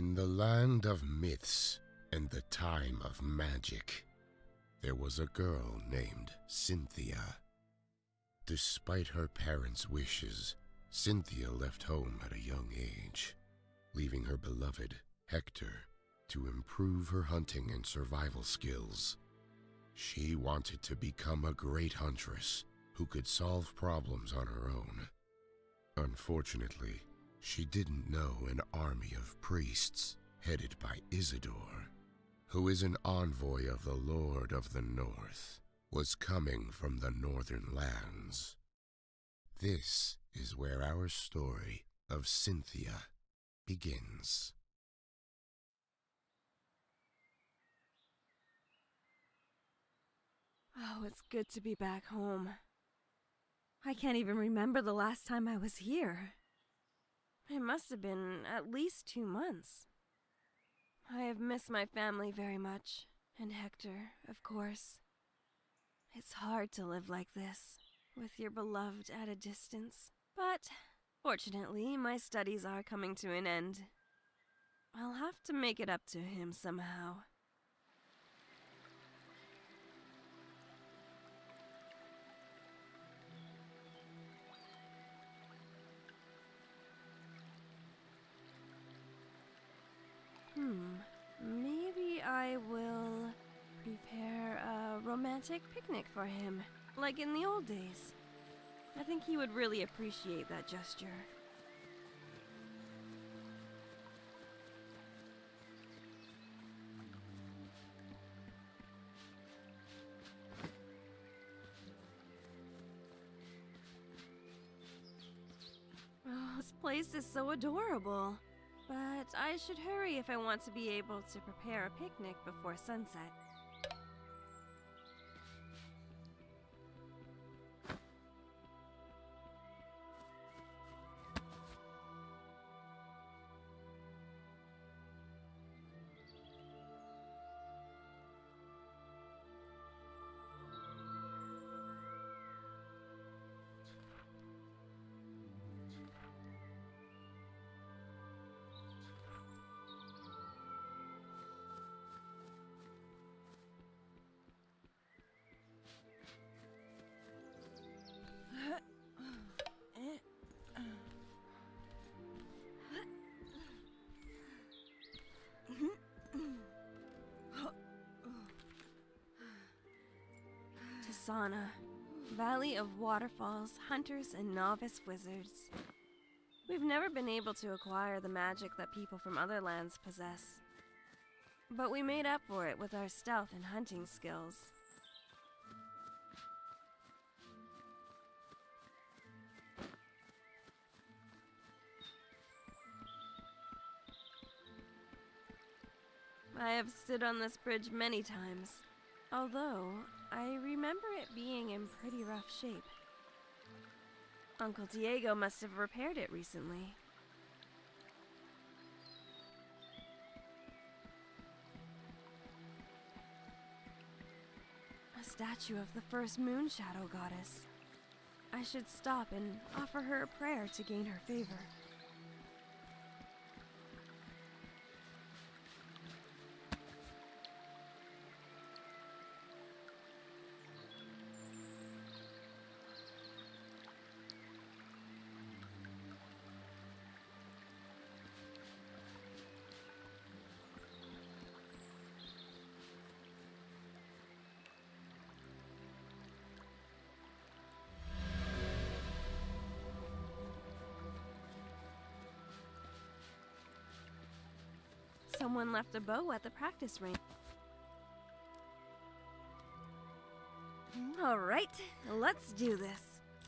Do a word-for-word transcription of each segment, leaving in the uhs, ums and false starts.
In the land of myths and the time of magic, there was a girl named Cynthia. Despite her parents' wishes, Cynthia left home at a young age, leaving her beloved, Hector, to improve her hunting and survival skills. She wanted to become a great huntress who could solve problems on her own. Unfortunately, she didn't know an army of priests headed by Isidore, who is an envoy of the Lord of the North, was coming from the northern lands. This is where our story of Cynthia begins. Oh, it's good to be back home. I can't even remember the last time I was here. It must have been at least two months. I have missed my family very much, and Hector, of course. It's hard to live like this, with your beloved at a distance. But, fortunately, my studies are coming to an end. I'll have to make it up to him somehow. Hmm, maybe I will prepare a romantic picnic for him, like in the old days. I think he would really appreciate that gesture. Oh, this place is so adorable. But I should hurry if I want to be able to prepare a picnic before sunset. Tisana, Valley of Waterfalls, Hunters and Novice Wizards. We've never been able to acquire the magic that people from other lands possess. But we made up for it with our stealth and hunting skills. I have stood on this bridge many times, although I remember it being in pretty rough shape. Uncle Diego must have repaired it recently. A statue of the first moon shadow goddess. I should stop and offer her a prayer to gain her favor. Someone left a bow at the practice range. All right, let's do this.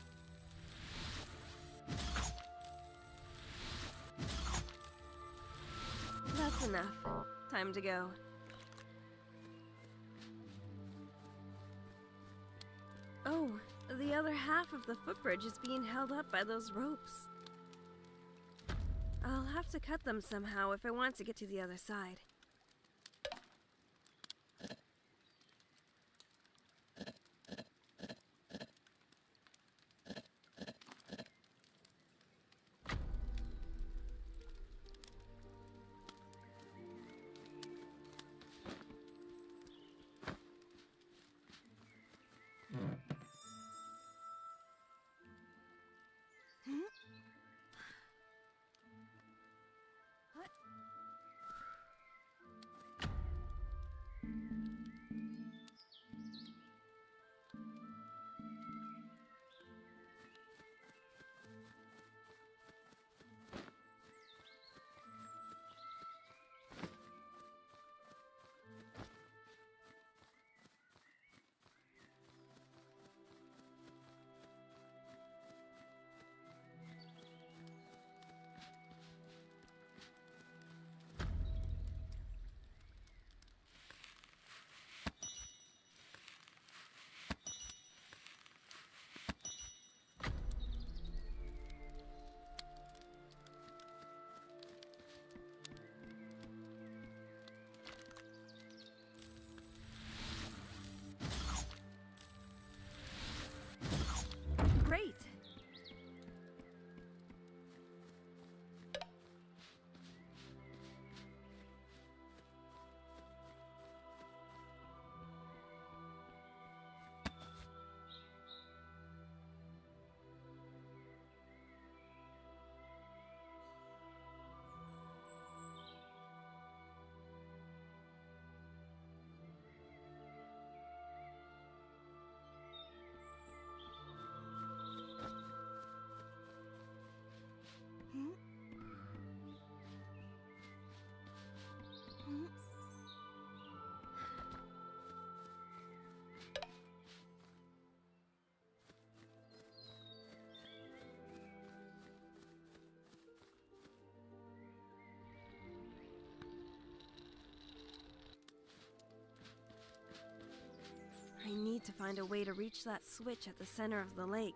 That's enough. Time to go. Oh, the other half of the footbridge is being held up by those ropes. I'll have to cut them somehow if I want to get to the other side. need to find a way to reach that switch at the center of the lake.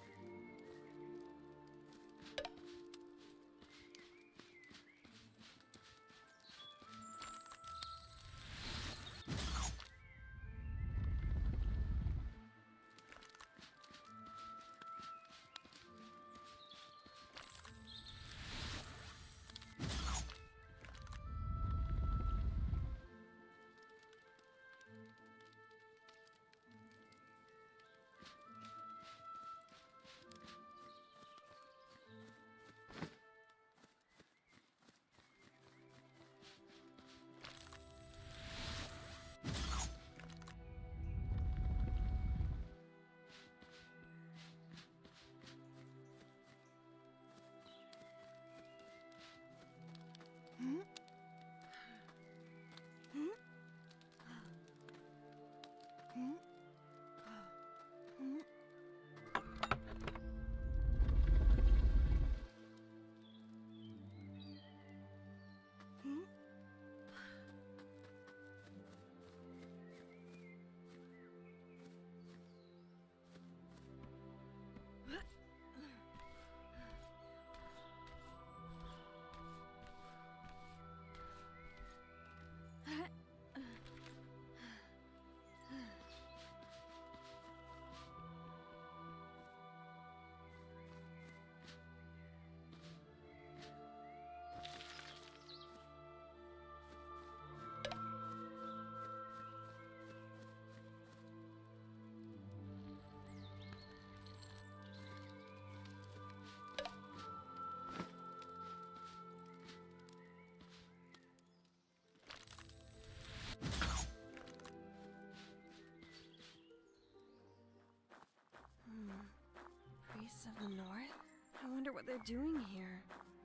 Priests of the North? I wonder what they're doing here.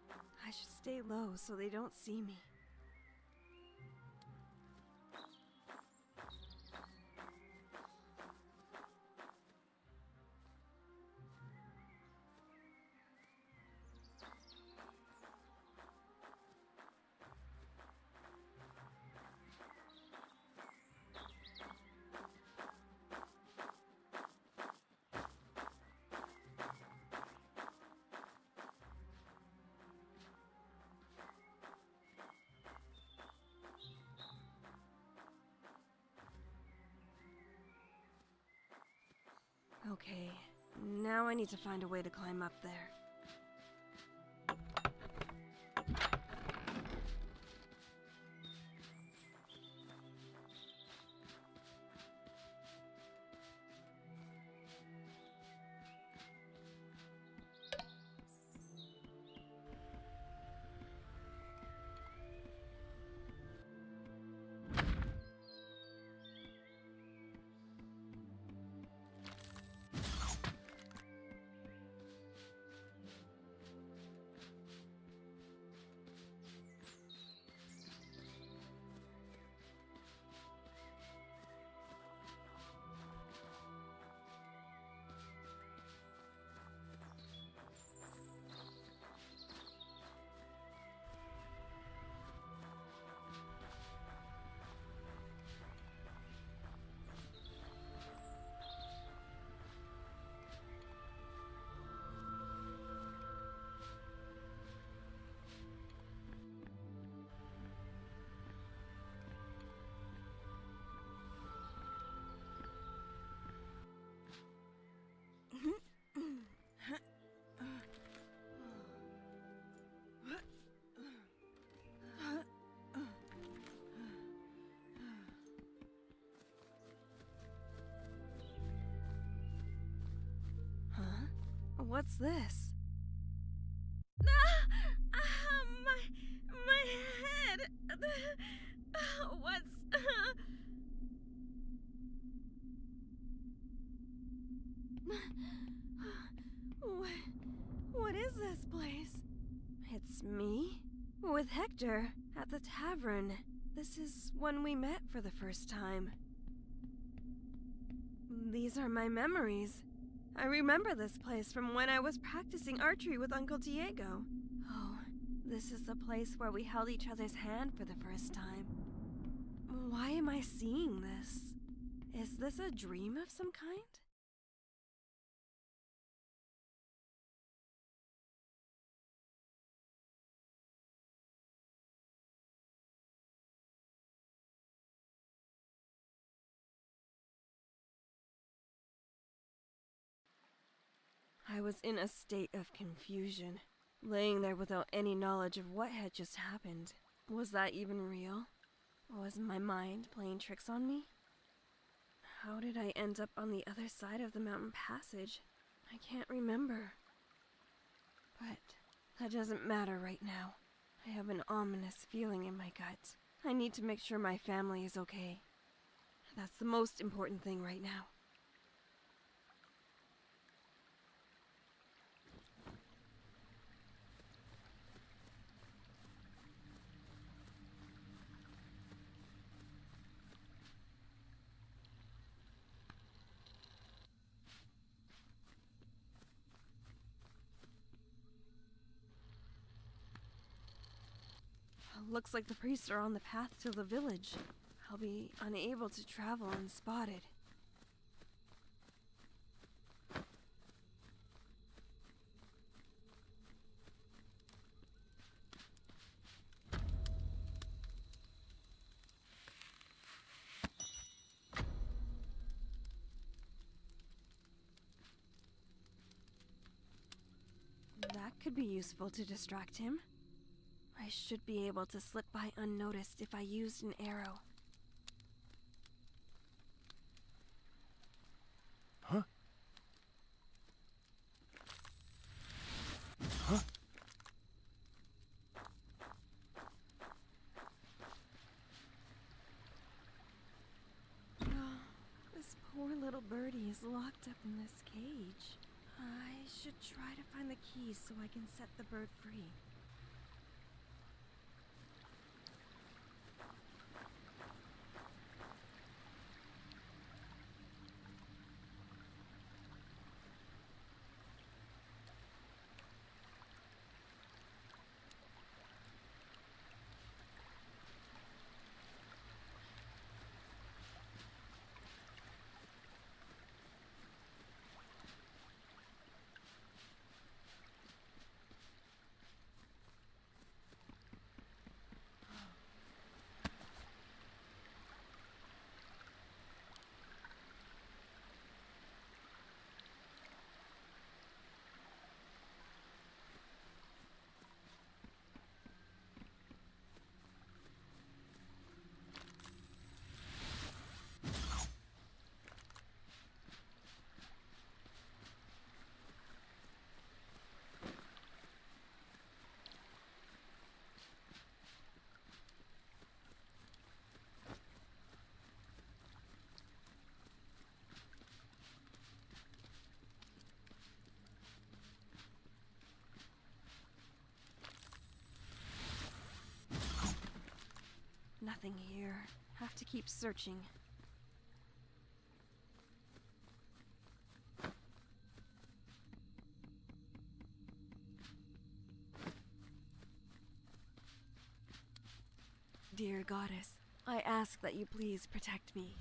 I should stay low so they don't see me. Okay, now I need to find a way to climb up there. What's this? Ah! Ah, my... my head! What's... what... what is this place? It's me? With Hector, at the tavern. This is when we met for the first time. These are my memories. I remember this place from when I was practicing archery with Uncle Diego. Oh, this is the place where we held each other's hand for the first time. Why am I seeing this? Is this a dream of some kind? I was in a state of confusion, laying there without any knowledge of what had just happened. Was that even real? Was my mind playing tricks on me? How did I end up on the other side of the mountain passage? I can't remember. But that doesn't matter right now. I have an ominous feeling in my gut. I need to make sure my family is okay. That's the most important thing right now. Looks like the priests are on the path to the village. I'll be unable to travel unspotted. That could be useful to distract him. I should be able to slip by unnoticed if I used an arrow. Huh? Huh? Oh, this poor little birdie is locked up in this cage. I should try to find the keys so I can set the bird free. Nothing here. Have to keep searching. Dear Goddess, I ask that you please protect me.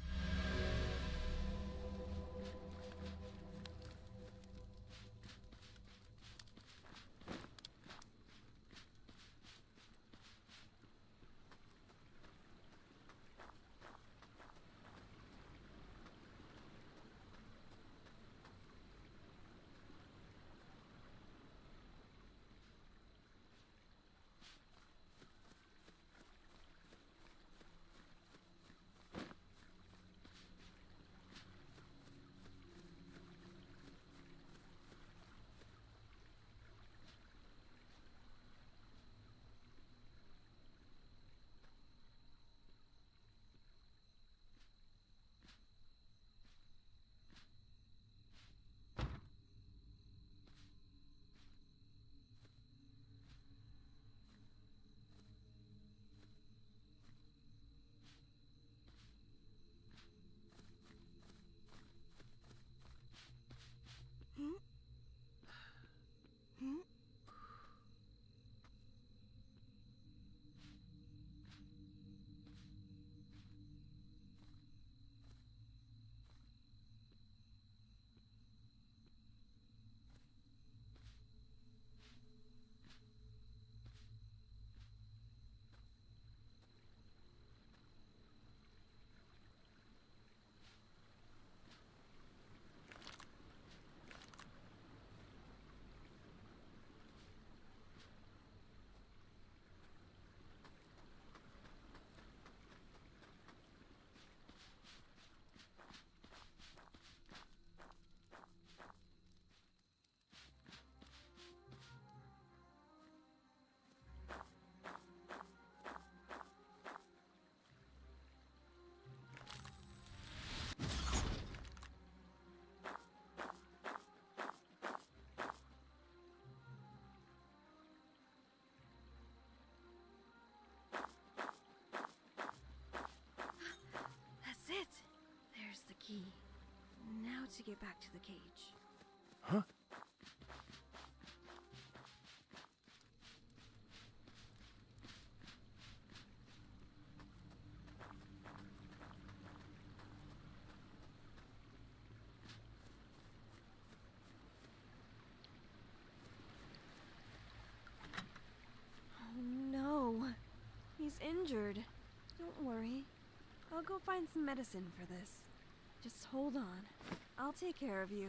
to get back to the cage. Huh? Oh no. He's injured. Don't worry. I'll go find some medicine for this. Just hold on. I'll take care of you.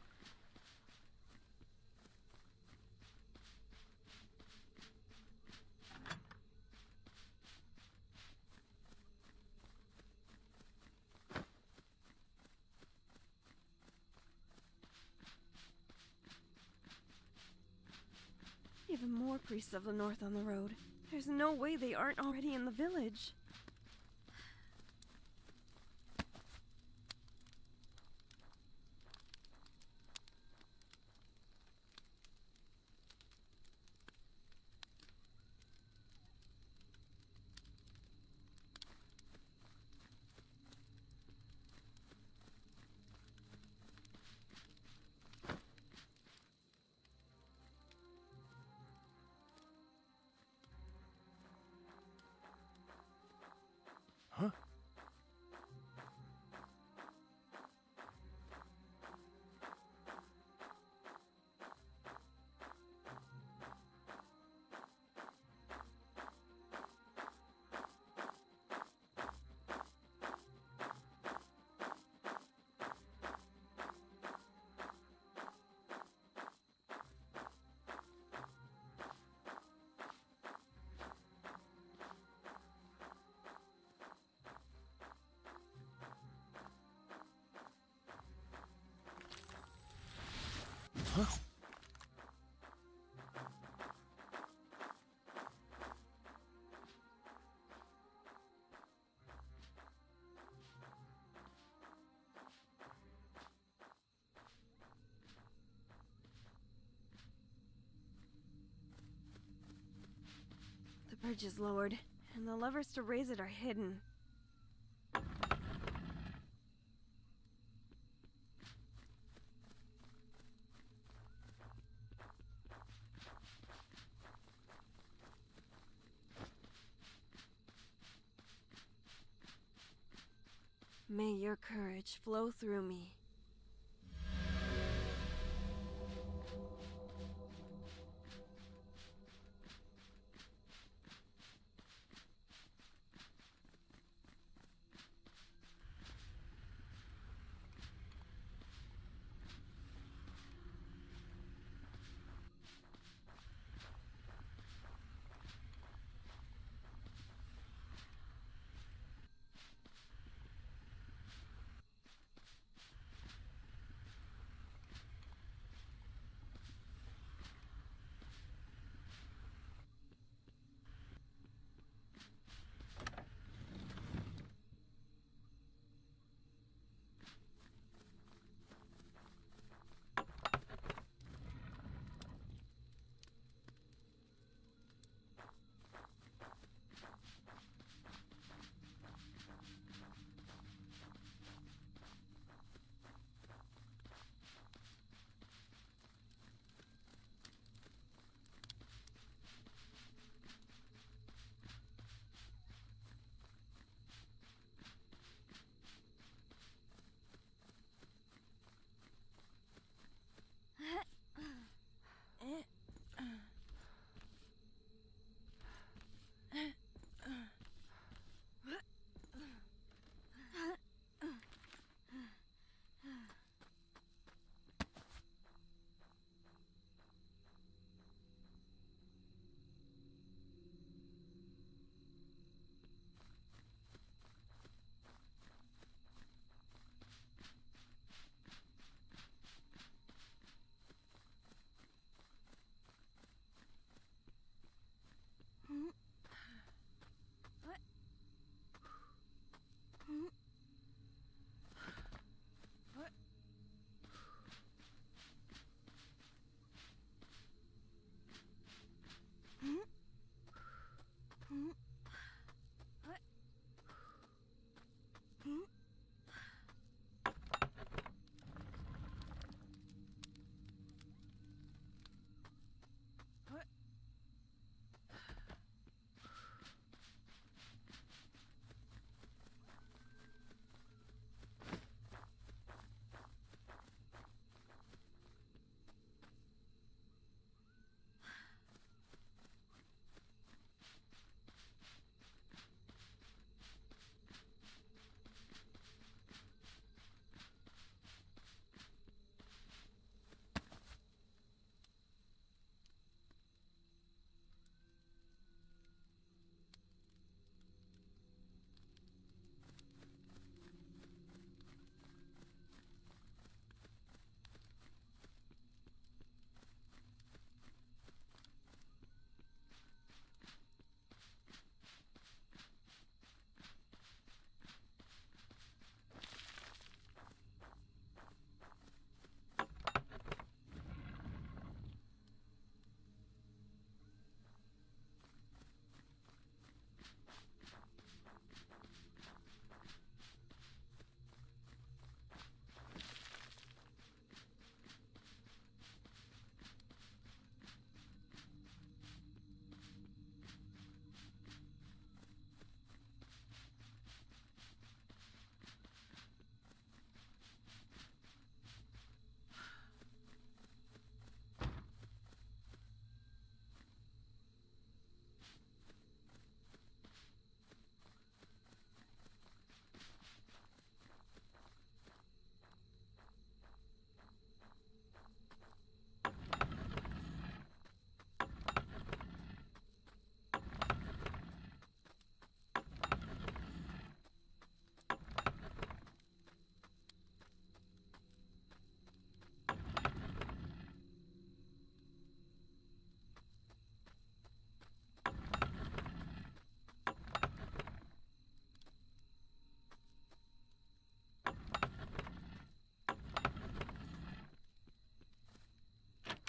Even more priests of the North on the road. There's no way they aren't already in the village. Huh? Huh? The bridge is lowered, and the levers to raise it are hidden. May your courage flow through me.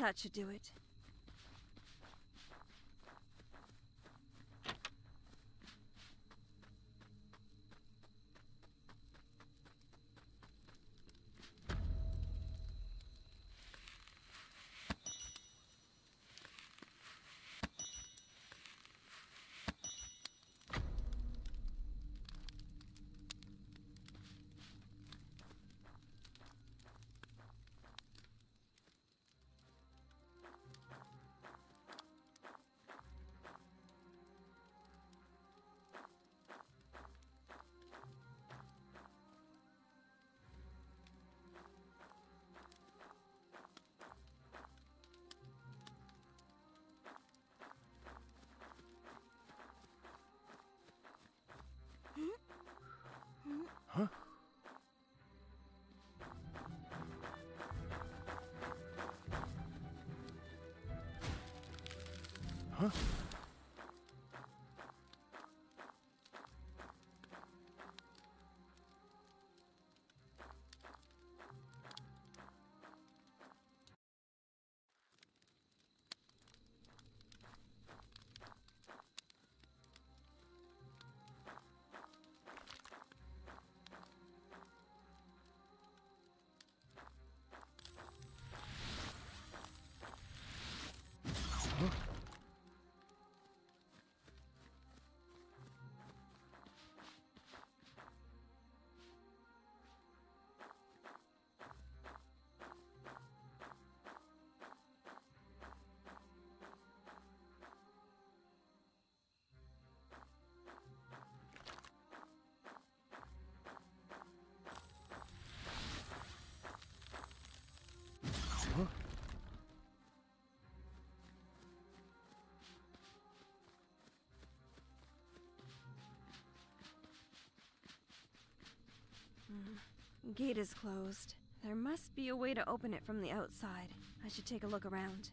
That should do it. Huh? Huh? Huh? Mm. Gate is closed. There must be a way to open it from the outside. I should take a look around.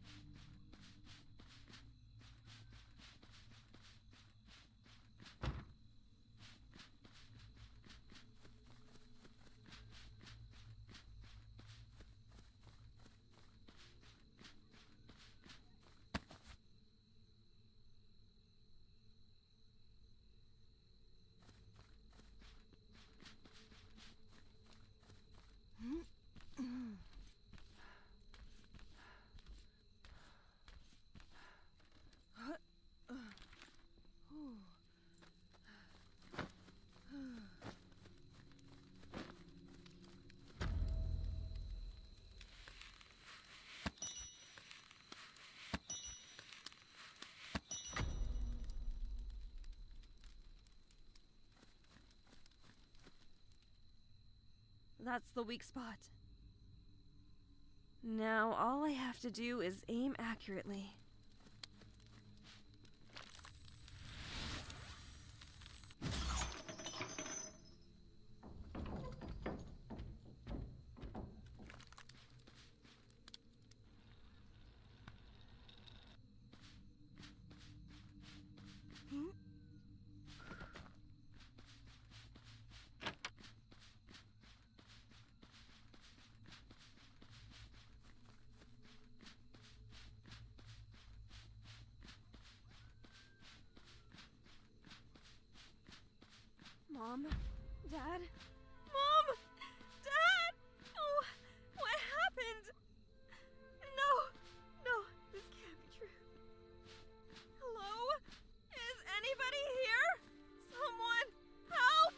That's the weak spot. Now all I have to do is aim accurately. Mom? Dad? Mom! Dad! Oh, what happened? No! No, this can't be true. Hello? Is anybody here? Someone help!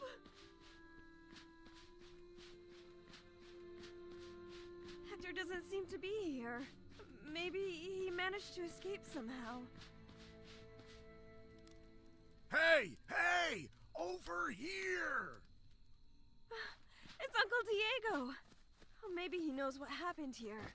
Hector doesn't seem to be here. Maybe he managed to escape somehow. Hey! Hey! Over here! It's Uncle Diego! Oh, maybe he knows what happened here.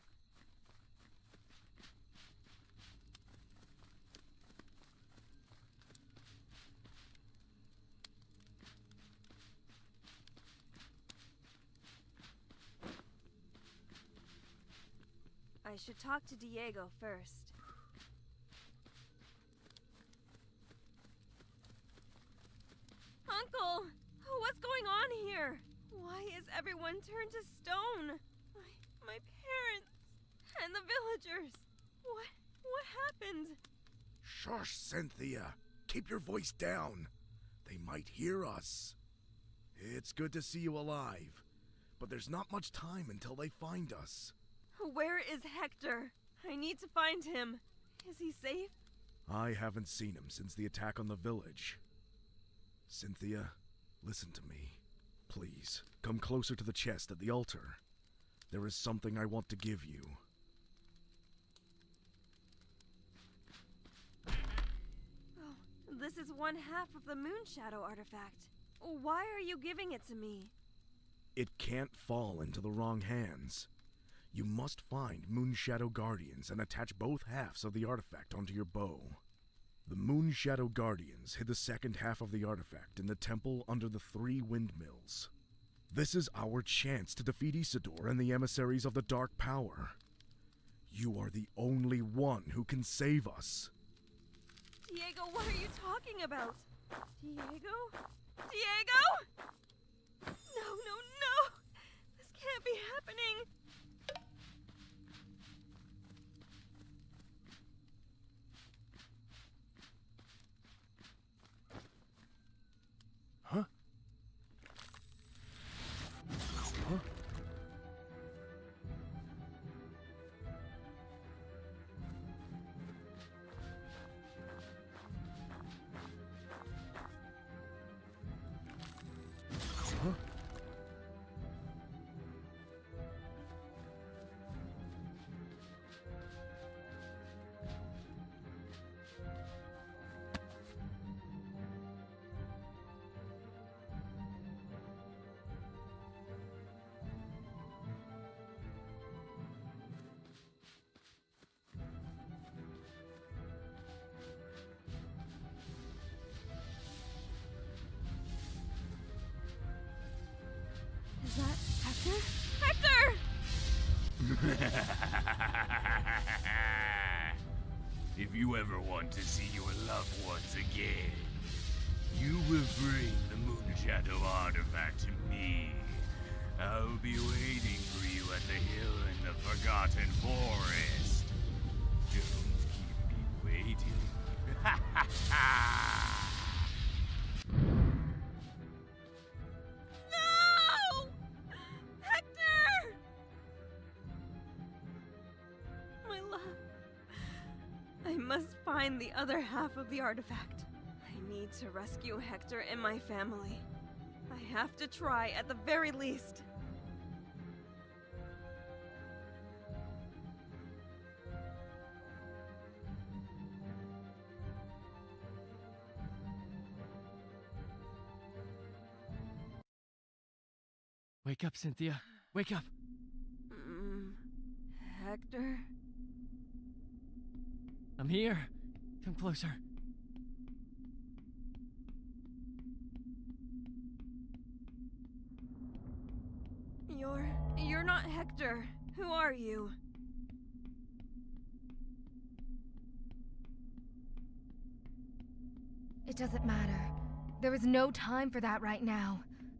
I should talk to Diego first. Uncle! What's going on here? Why is everyone turned to stone? My, my parents... And the villagers! What... what happened? Shush, Cynthia. Keep your voice down. They might hear us. It's good to see you alive, but there's not much time until they find us. Where is Hector? I need to find him. Is he safe? I haven't seen him since the attack on the village. Cynthia, listen to me. Please, come closer to the chest at the altar. There is something I want to give you. Oh, this is one half of the Moonshadow artifact. Why are you giving it to me? It can't fall into the wrong hands. You must find Moonshadow Guardians and attach both halves of the artifact onto your bow. The Moonshadow Guardians hid the second half of the artifact in the temple under the three windmills. This is our chance to defeat Isidore and the emissaries of the Dark Power. You are the only one who can save us. Diego, what are you talking about? Diego? Diego? No, no, no! This can't be happening! Huh? Huh? Huh? Is that Hector? Hector! If you ever want to see your loved ones again, you will bring the Moonshadow artifact to me. I'll be waiting for you at the hill in the Forgotten Forest. Don't keep me waiting. Ha ha ha! No! Hector! My love. I must find the other half of the artifact. I need to rescue Hector and my family. I have to try at the very least. Wake up, Cynthia. Wake up. Mm, Hector? I'm here. Come closer. You're... you're not Hector. Who are you? It doesn't matter. There is no time for that right now.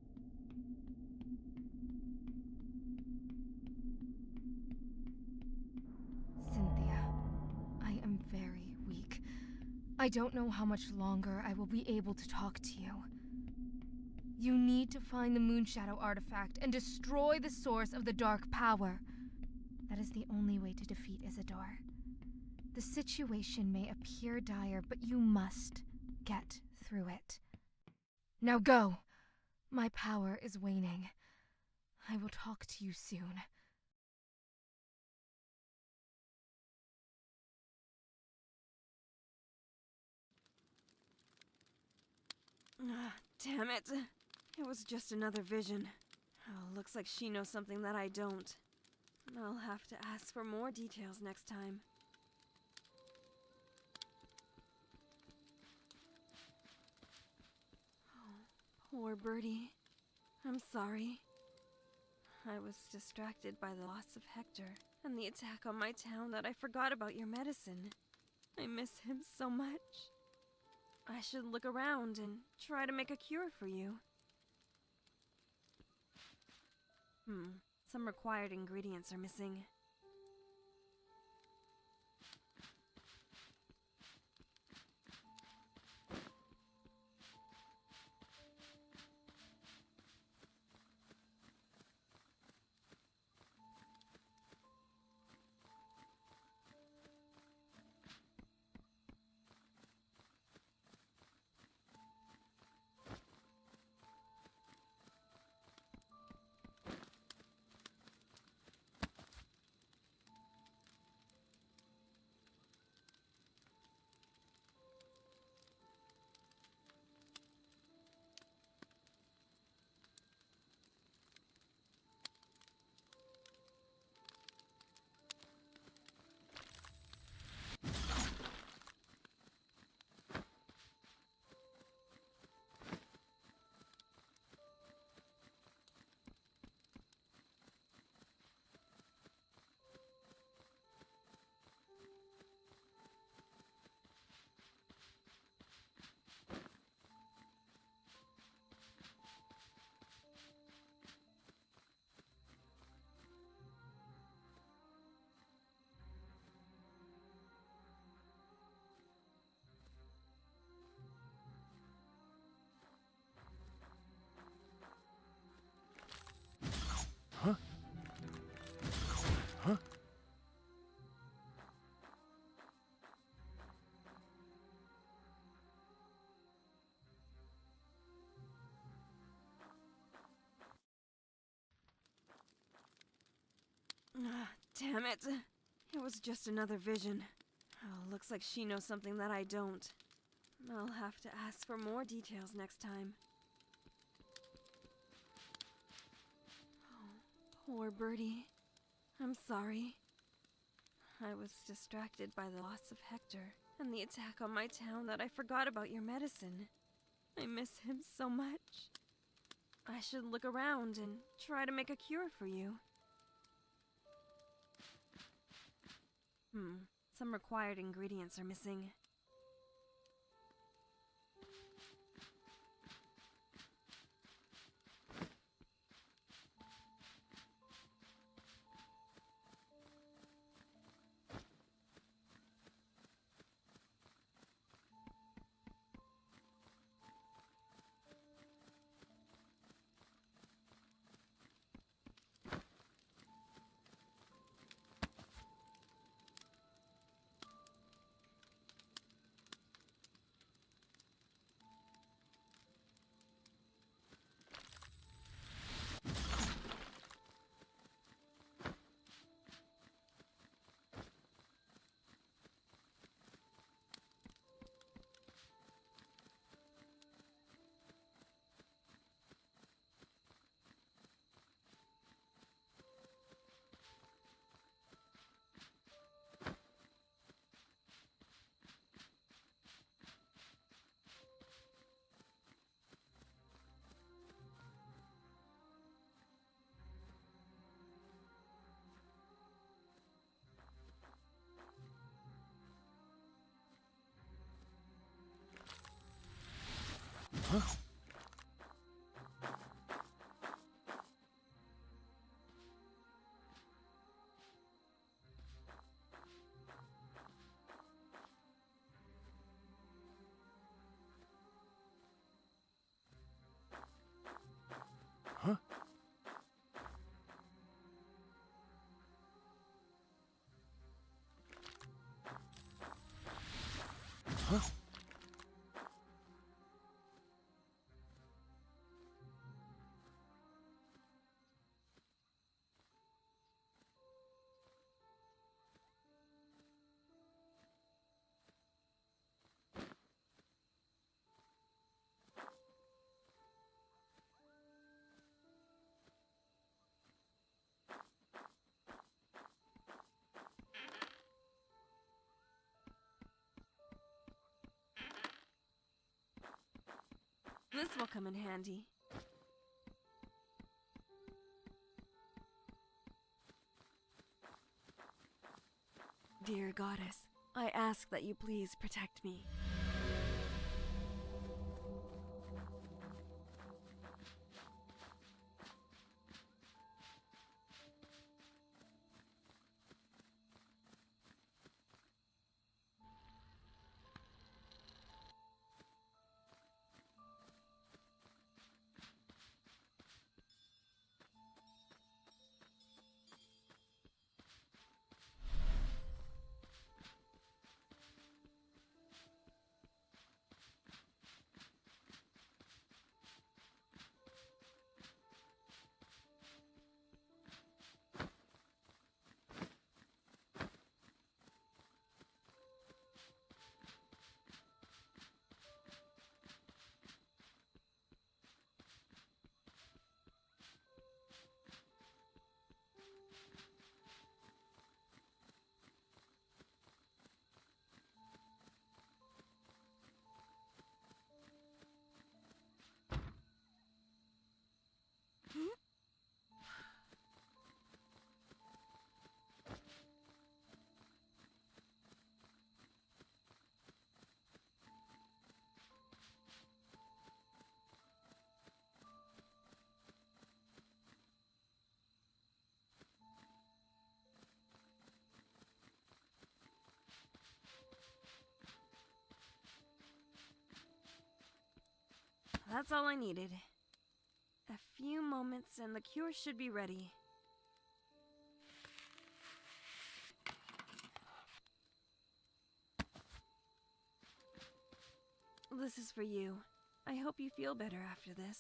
Cynthia, I am very weak. I don't know how much longer I will be able to talk to you. You need to find the Moonshadow artifact and destroy the source of the Dark Power. That is the only way to defeat Isidore. The situation may appear dire, but you must get through it. Now go! My power is waning. I will talk to you soon. Ah, damn it. It was just another vision. Oh, looks like she knows something that I don't. I'll have to ask for more details next time. Oh, poor Birdie. I'm sorry. I was distracted by the loss of Hector and the attack on my town that I forgot about your medicine. I miss him so much. I should look around and try to make a cure for you. Hmm, some required ingredients are missing. Damn it. It was just another vision. Oh, looks like she knows something that I don't. I'll have to ask for more details next time. Oh, poor Birdie. I'm sorry. I was distracted by the loss of Hector and the attack on my town that I forgot about your medicine. I miss him so much. I should look around and try to make a cure for you. Hmm, some required ingredients are missing. Huh? Huh? Huh? This will come in handy. Dear Goddess, I ask that you please protect me. That's all I needed. A few moments and the cure should be ready. This is for you. I hope you feel better after this.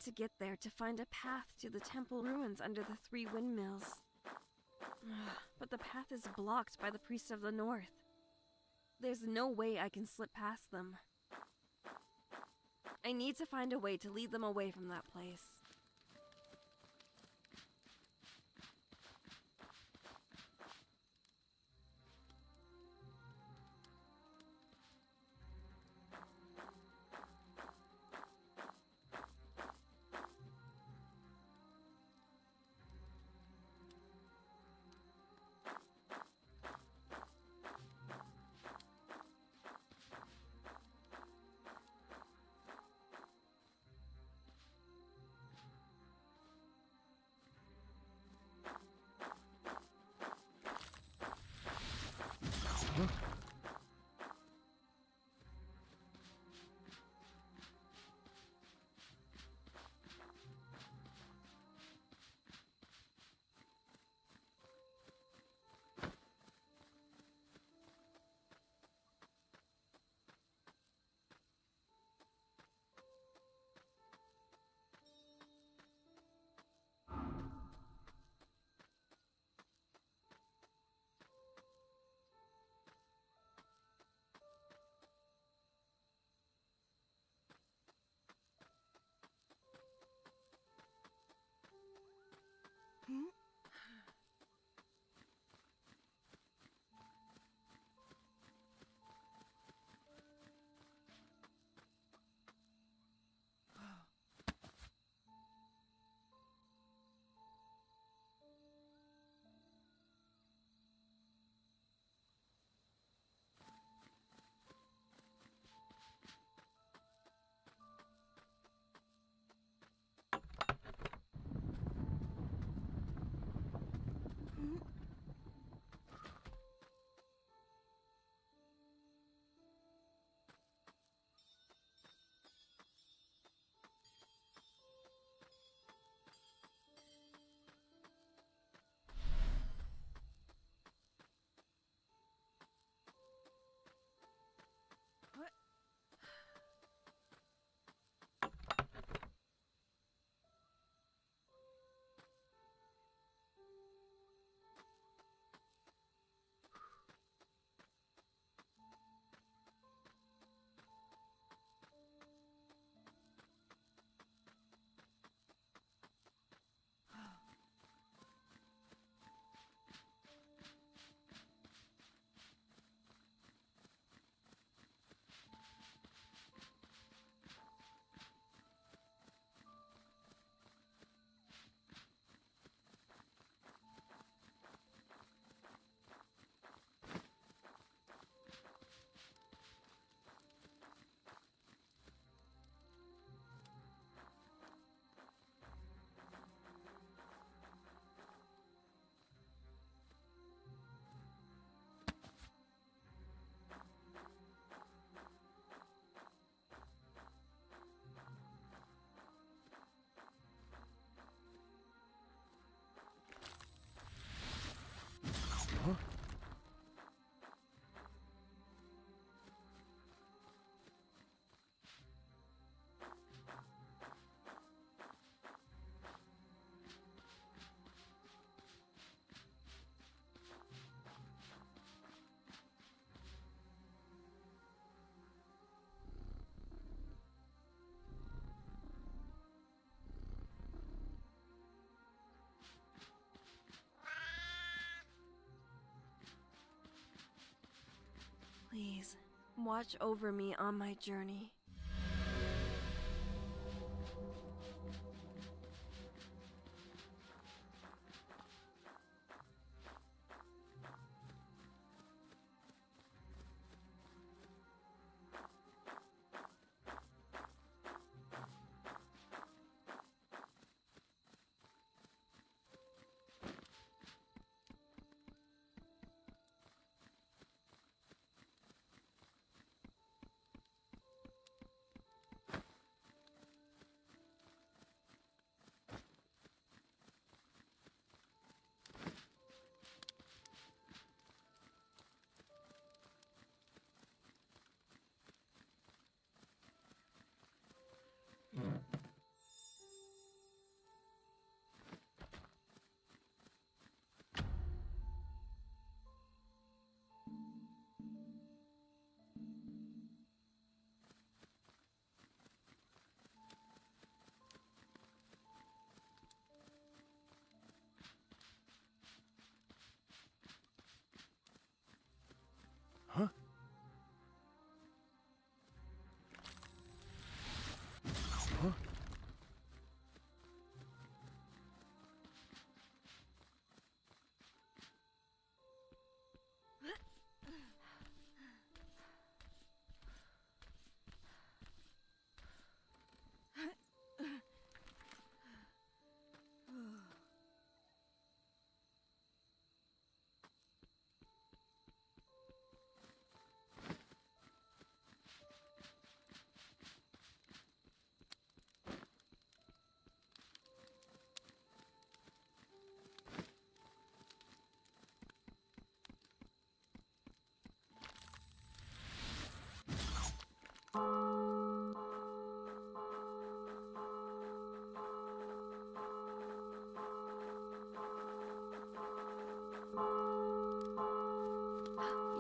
to get there to find a path to the temple ruins under the three windmills. But the path is blocked by the Priest of the North. There's no way I can slip past them. I need to find a way to lead them away from that place. Please, watch over me on my journey.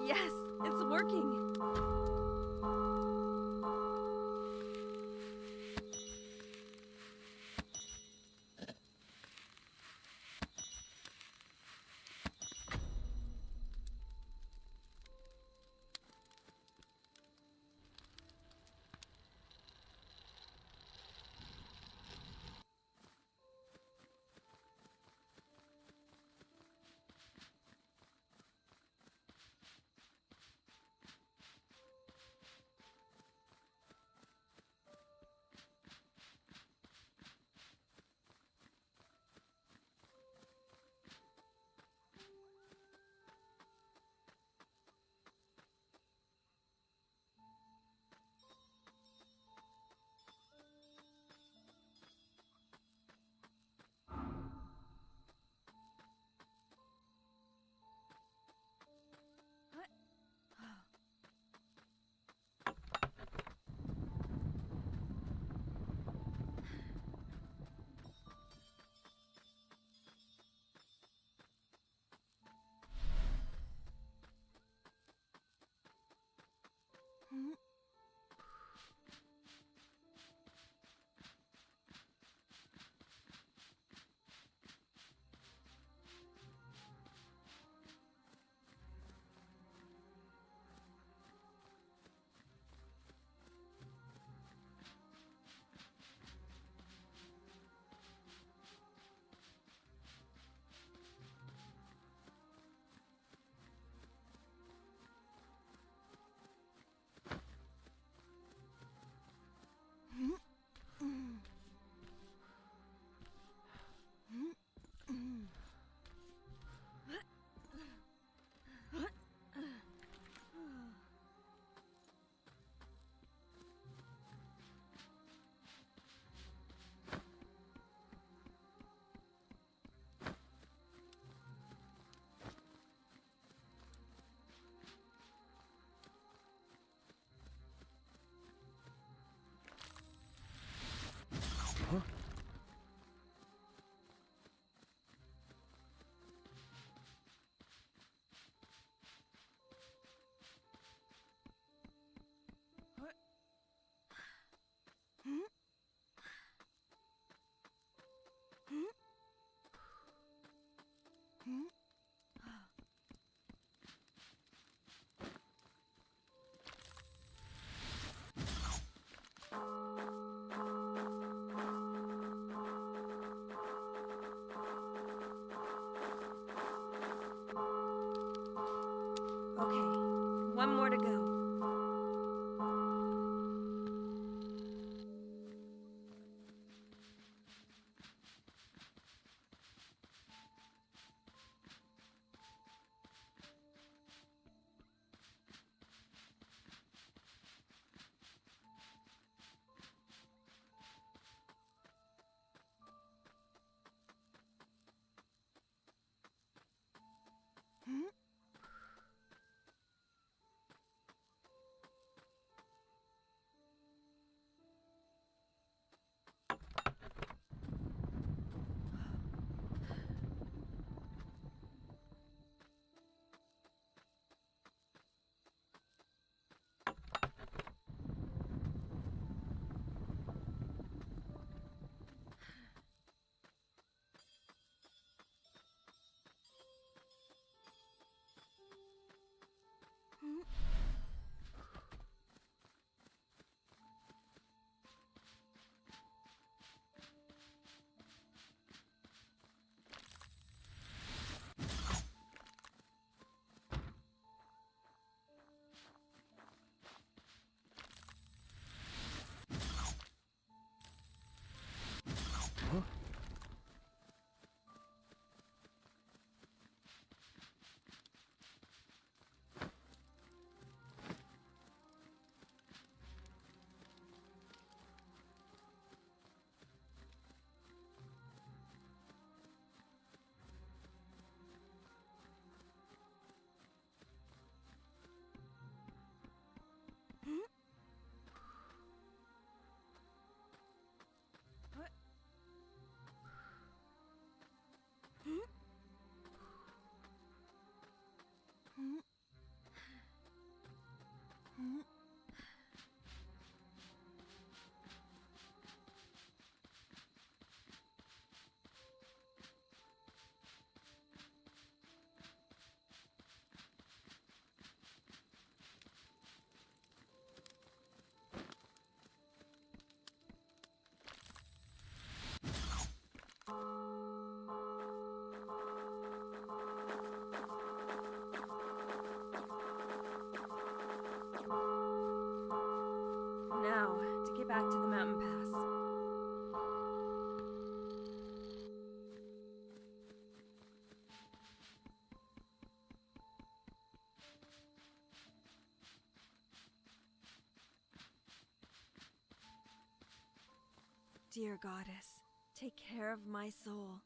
Yes, it's working. Okay, one more to go. Now, to get back to the mountain pass. Dear Goddess, take care of my soul.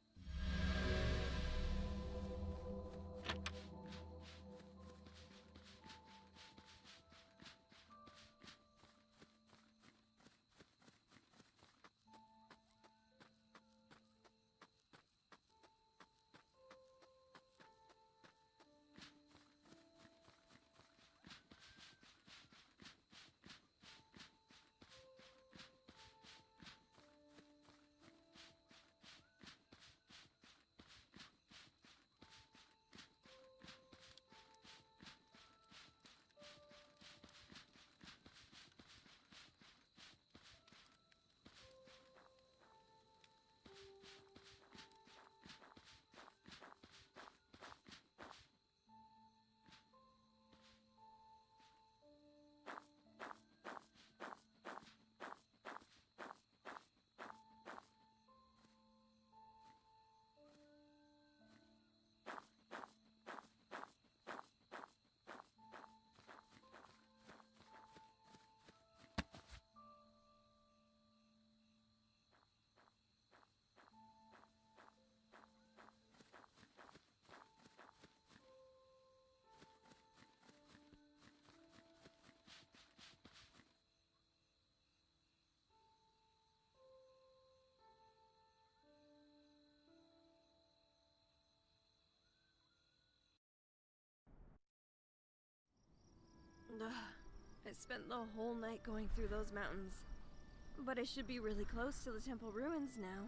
Ugh. I spent the whole night going through those mountains. But I should be really close to the temple ruins now.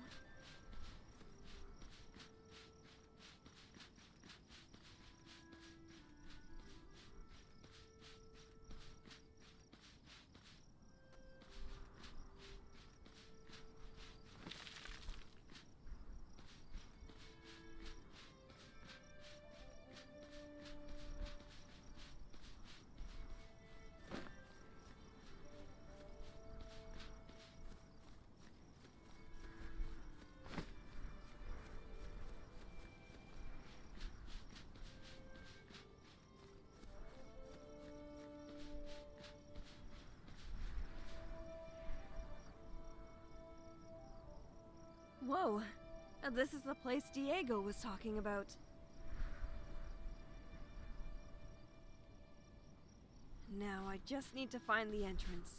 Whoa, this is the place Diego was talking about. Now I just need to find the entrance.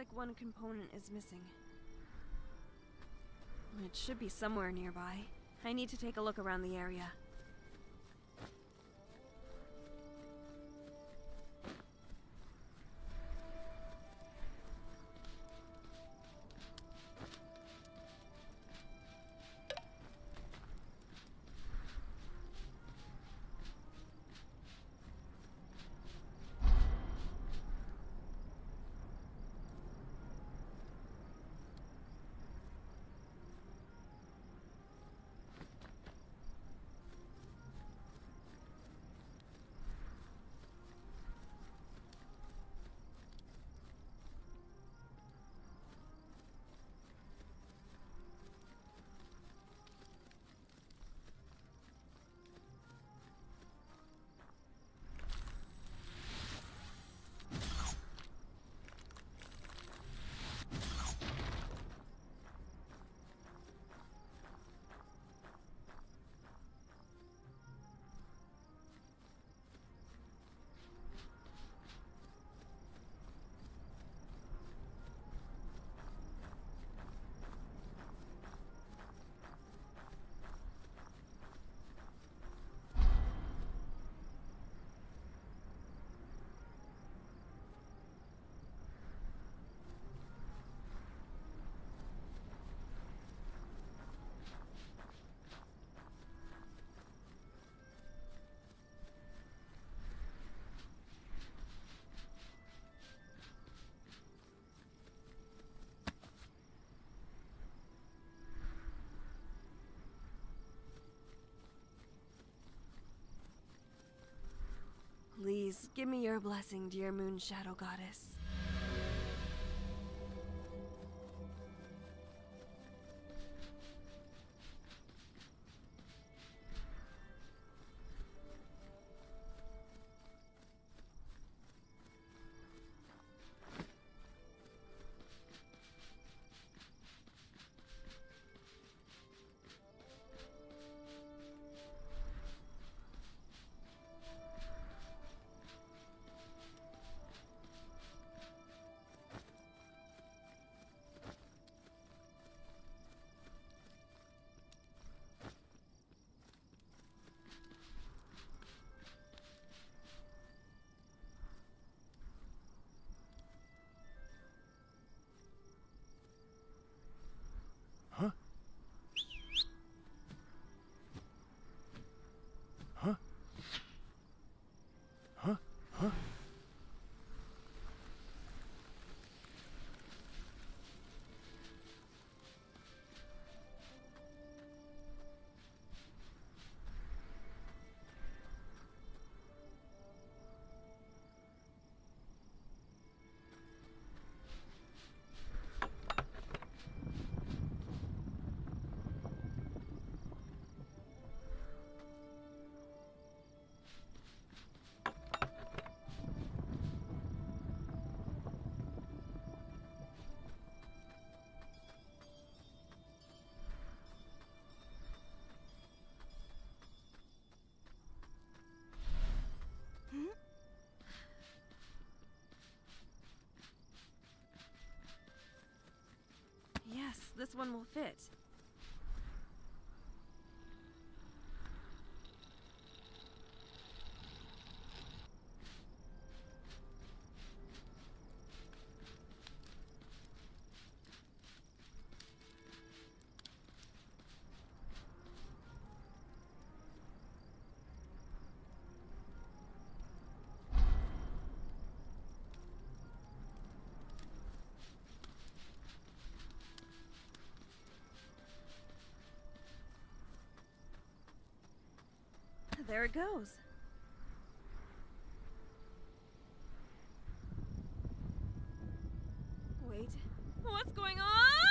like one component is missing. It should be somewhere nearby. I need to take a look around the area. Please, give me your blessing, dear Moon Shadow Goddess. Huh? Huh? Huh? Huh? Yes, this one will fit. There it goes. Wait, what's going on?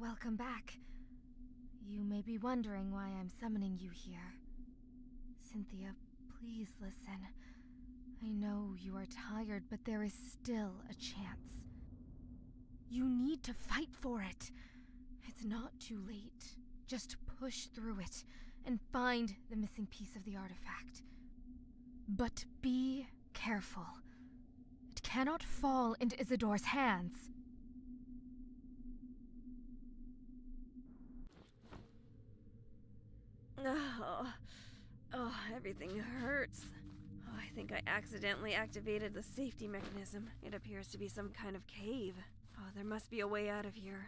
welcome back. You may be wondering why I'm summoning you here. Cynthia, please listen. I know you are tired, but there is still a chance. You need to fight for it. It's not too late. Just push through it and find the missing piece of the artifact. But be careful. It cannot fall into Isidore's hands. Oh, oh, everything hurts. Oh, I think I accidentally activated the safety mechanism. It appears to be some kind of cave. Oh, there must be a way out of here.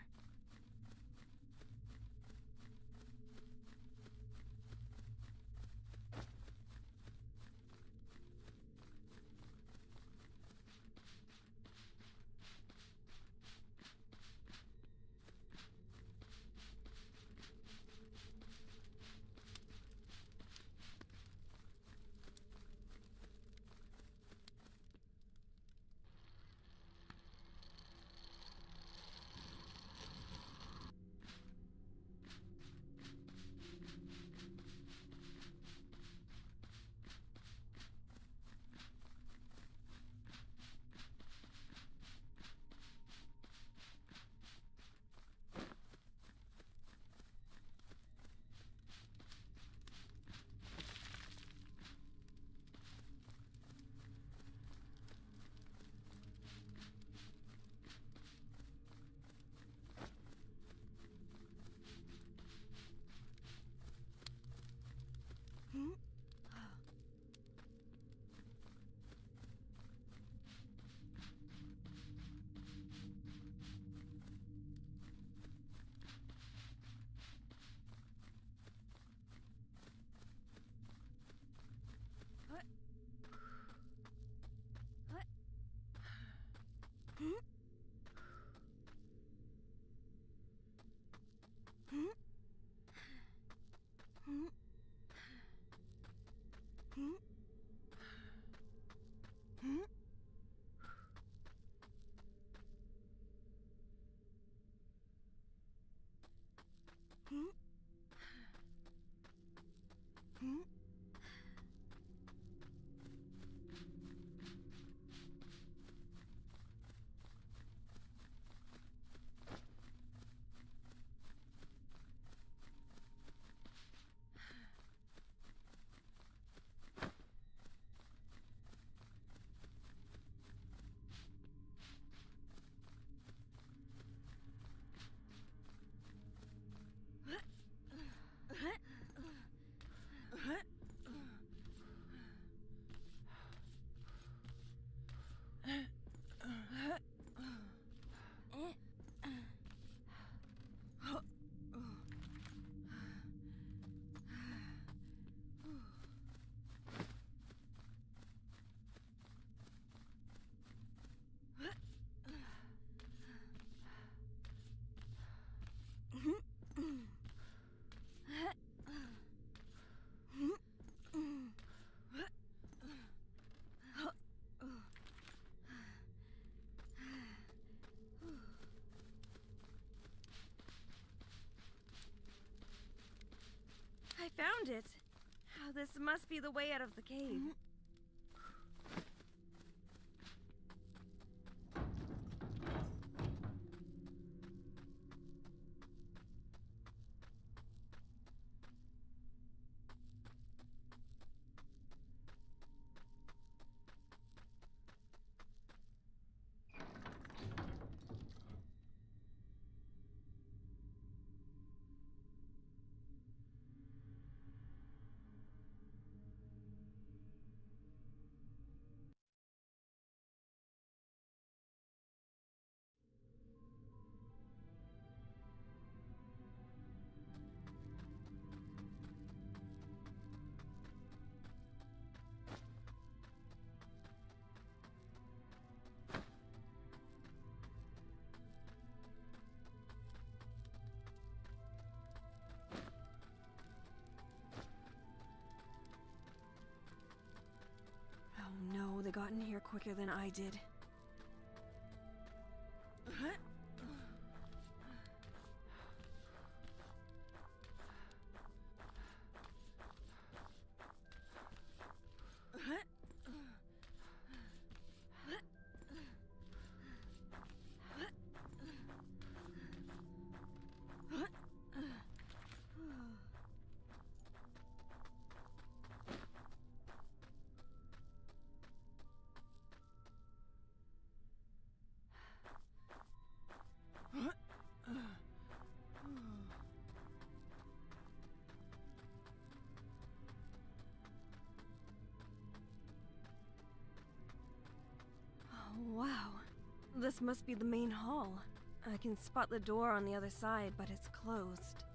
I found it. Oh, this must be the way out of the cave. Oh no, they got in here quicker than I did. This must be the main hall. I can spot the door on the other side, but it's closed.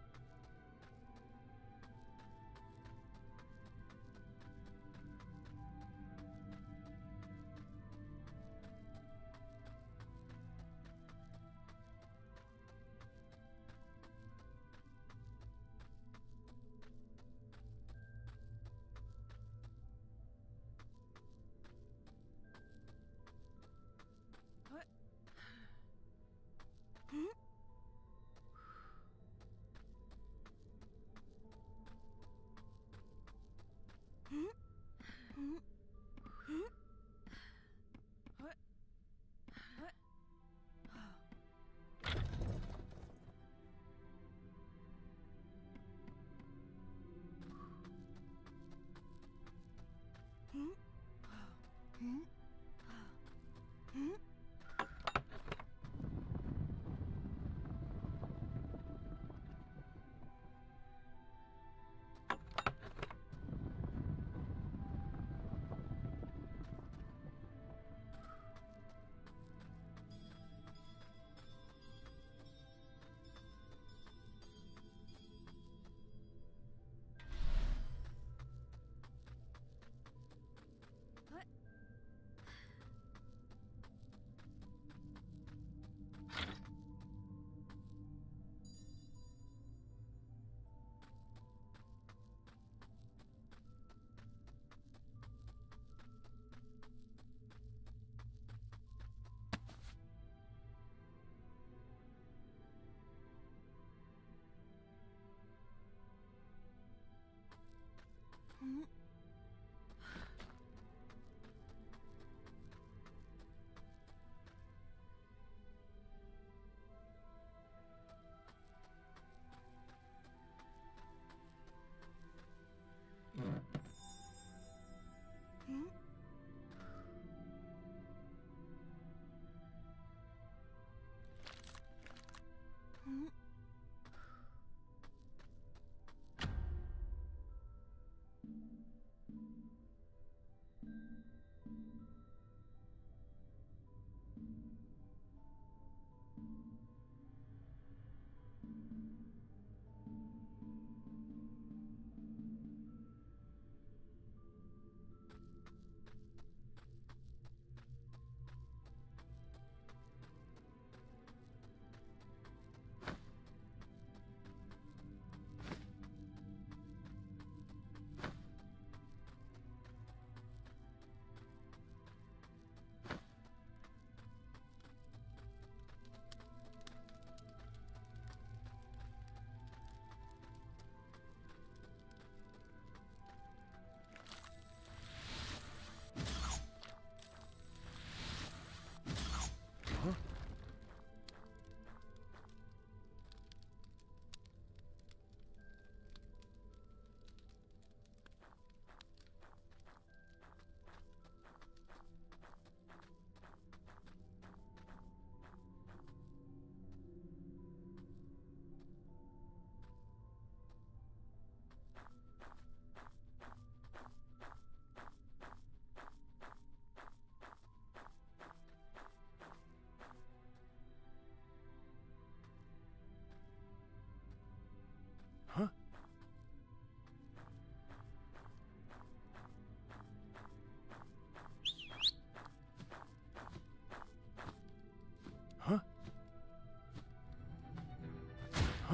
Huh?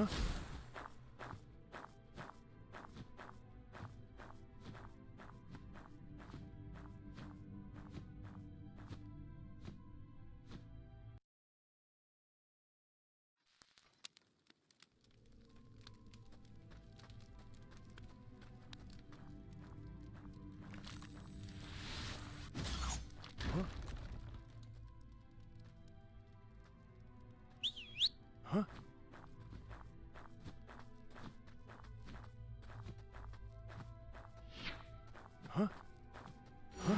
Huh? Huh? Huh?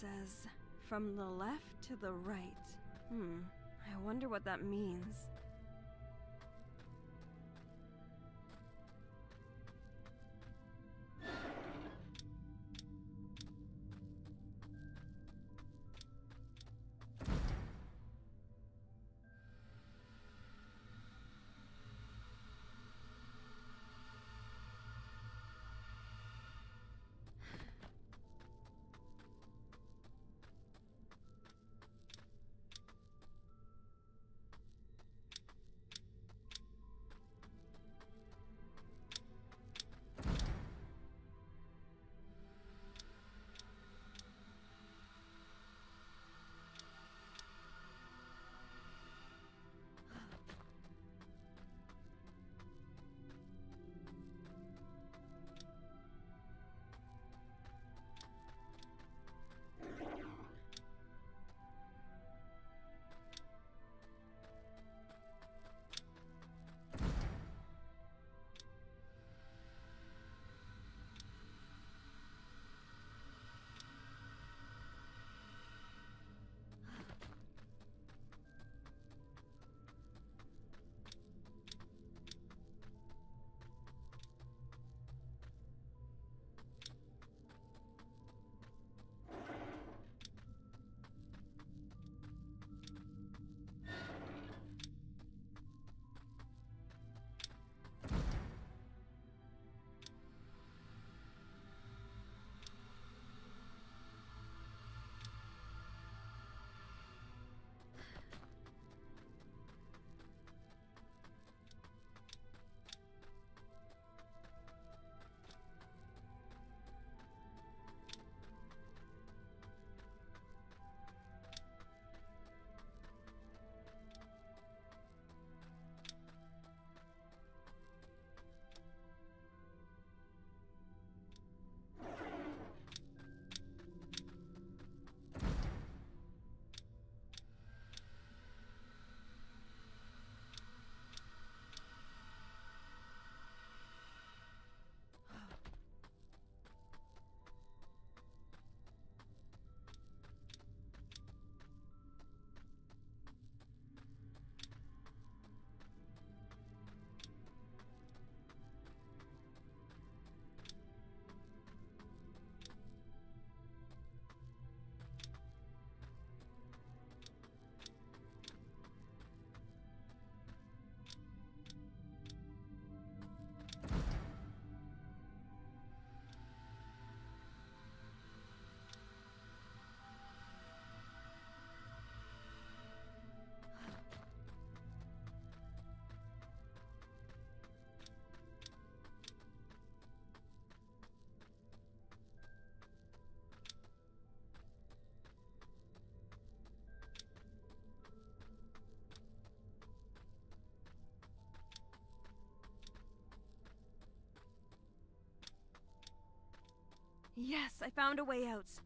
says, from the left to the right. Hmm, I wonder what that means. Yes, I found a way out.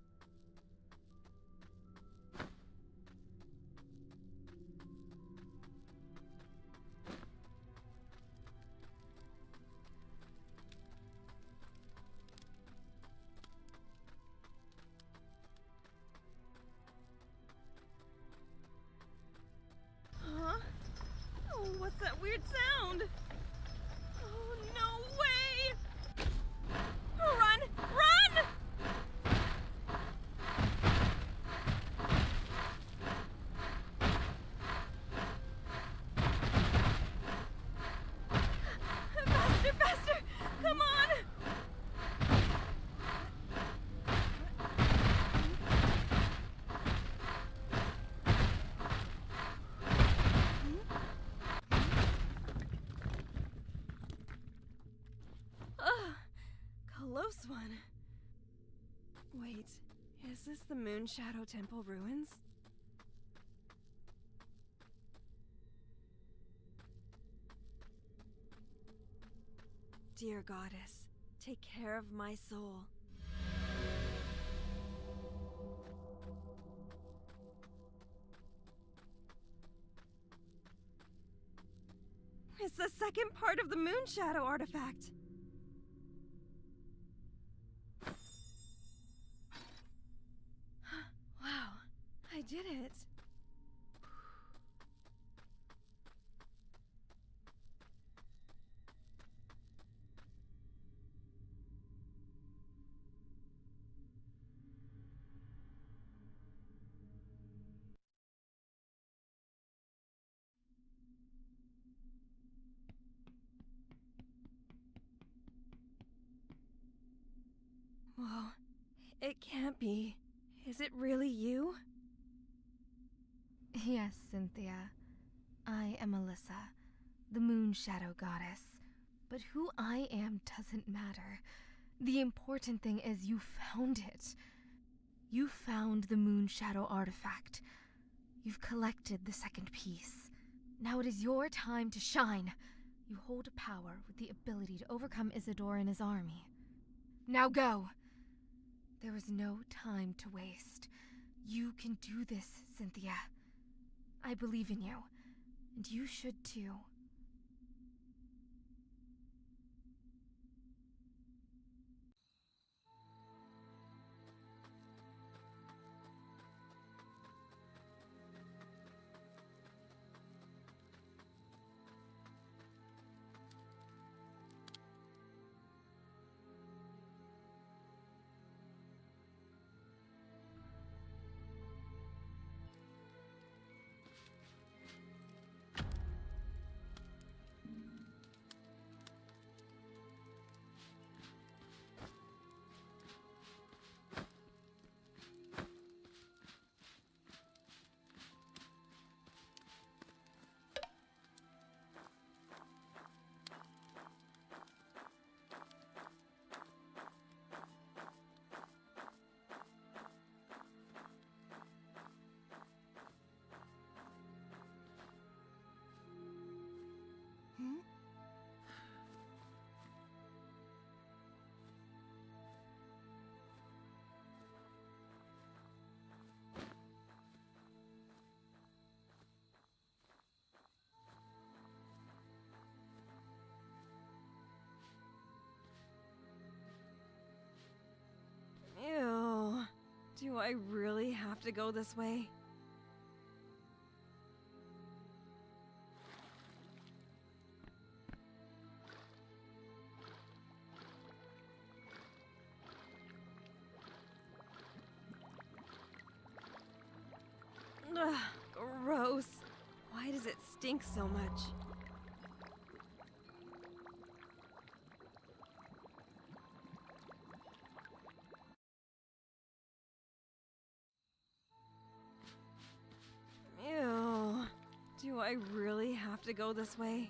Huh? Oh, what's that weird sound? Oh, no way! Run! Run! Faster, faster! Come on! Ugh, close one. Wait, is this the Moonshadow Temple ruins? Dear Goddess, take care of my soul. It's the second part of the Moonshadow artifact. did it. Whoa, it can't be. Is it really you? Yes, Cynthia. I am Alyssa, the Moon Shadow Goddess. But who I am doesn't matter. The important thing is you found it. You found the Moon Shadow artifact. You've collected the second piece. Now it is your time to shine. You hold a power with the ability to overcome Isidore and his army. Now go! There is no time to waste. You can do this, Cynthia. I believe in you, and you should too. Ew. Do I really have to go this way? Ugh, gross. Why does it stink so much? Ew. Do I really have to go this way?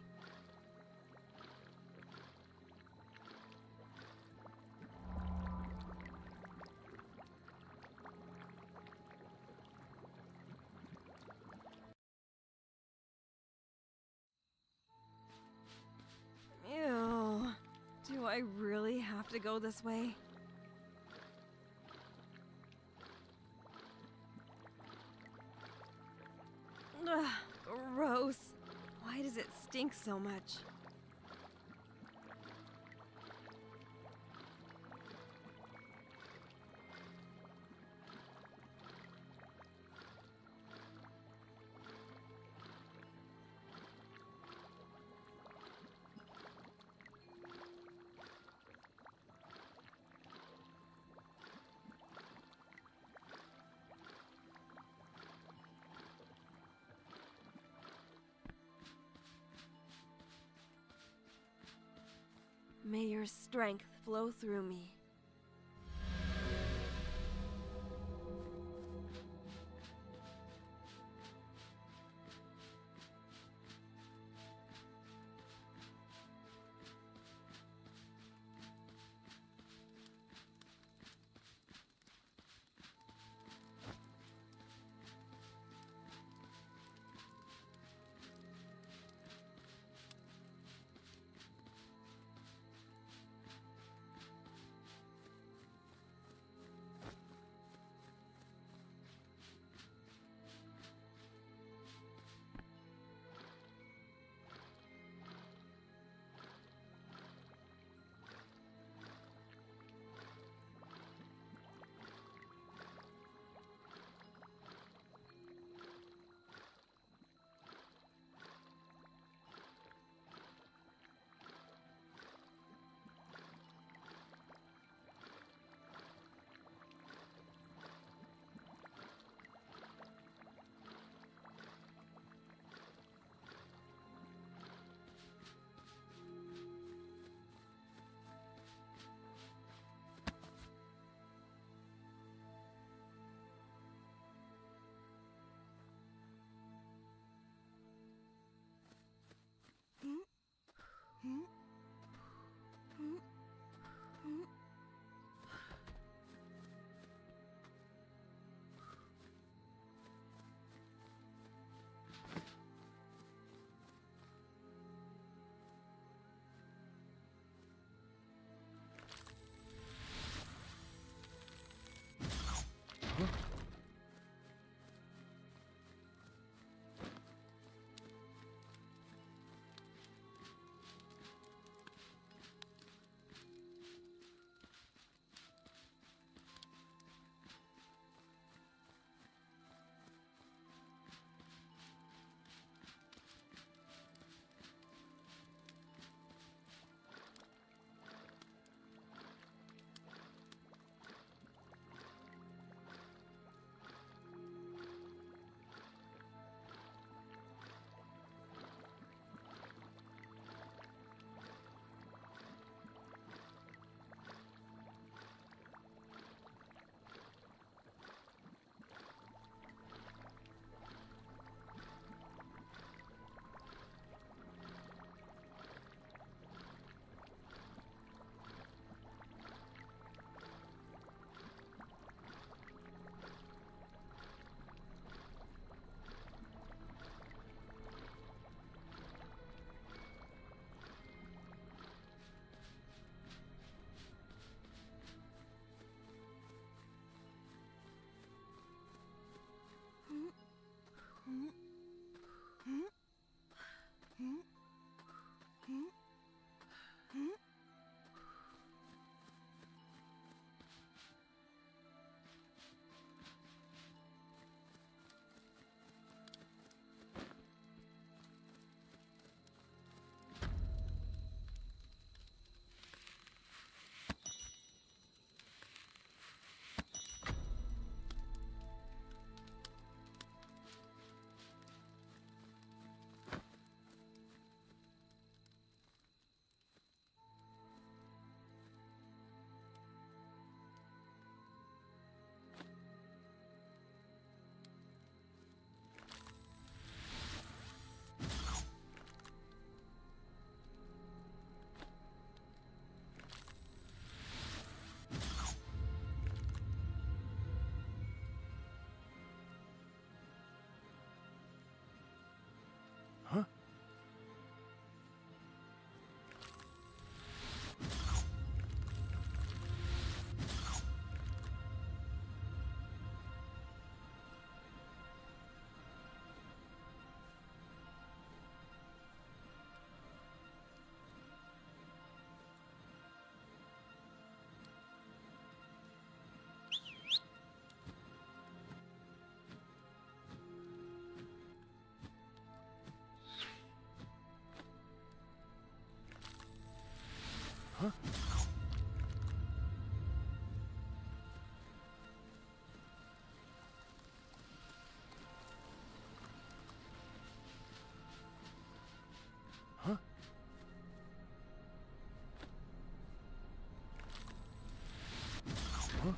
Ew. Do I really have to go this way? Ugh, gross. Why does it stink so much? May your strength flow through me. Huh? Huh? Huh?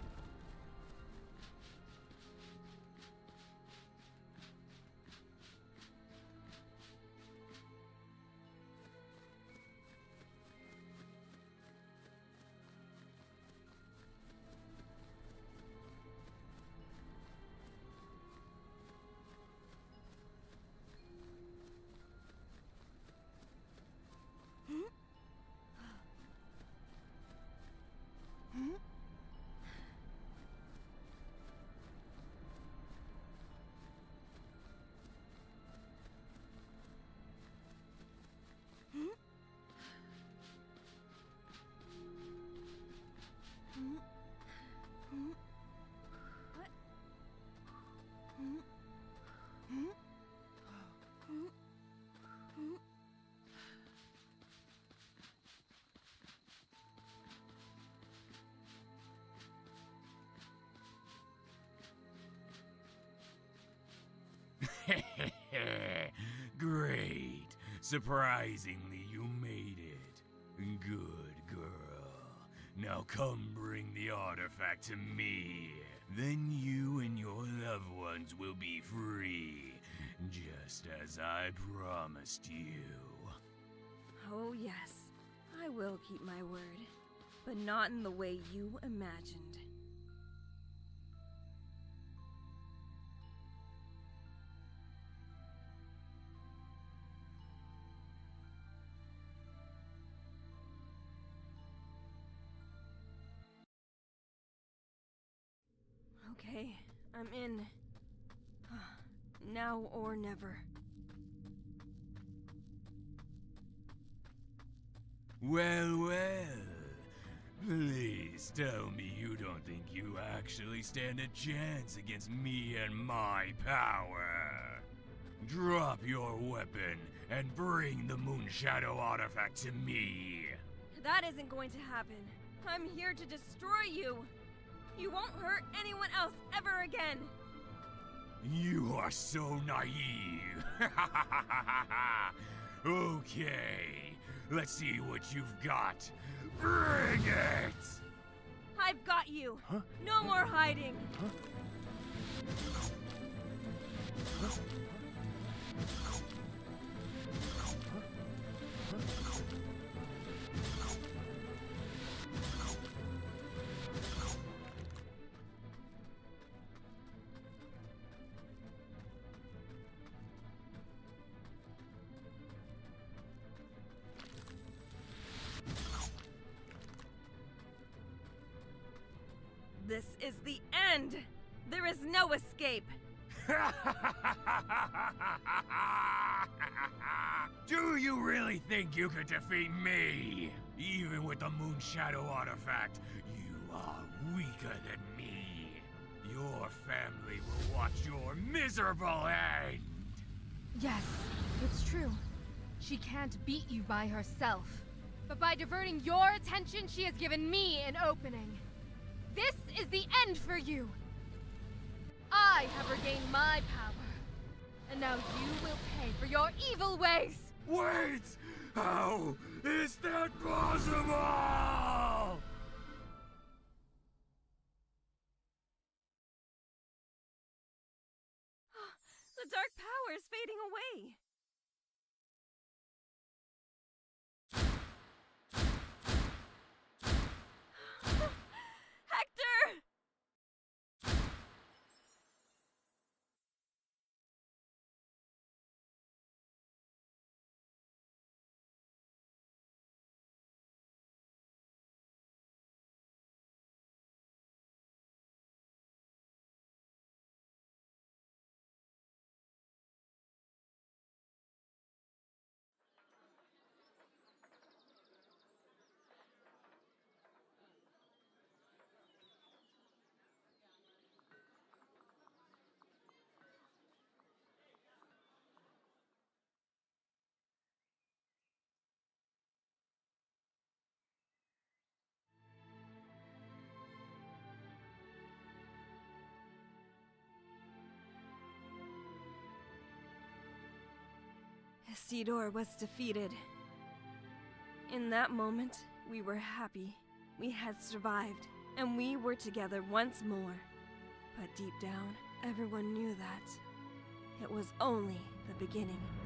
Great. Surprisingly, you made it. Good girl. Now come bring the artifact to me. Then you and your loved ones will be free, just as I promised you. Oh yes, I will keep my word, but not in the way you imagined. Okay, I'm in. Now or never. Well, well. Please tell me you don't think you actually stand a chance against me and my power. Drop your weapon and bring the Moonshadow artifact to me. That isn't going to happen. I'm here to destroy you. You won't hurt anyone else ever again. You are so naive. Okay, let's see what you've got. Bring it! I've got you. Huh? No more hiding. Huh? This is the end. There is no escape. Do you really think you could defeat me? Even with the Moonshadow artifact, you are weaker than me. Your family will watch your miserable end. Yes, it's true. She can't beat you by herself. But by diverting your attention, she has given me an opening. This is the end for you! I have regained my power, and now you will pay for your evil ways! Wait! How is that possible? The dark power is fading away. Hector! Isidore was defeated. In that moment, we were happy. We had survived, and we were together once more. But deep down, everyone knew that it was only the beginning.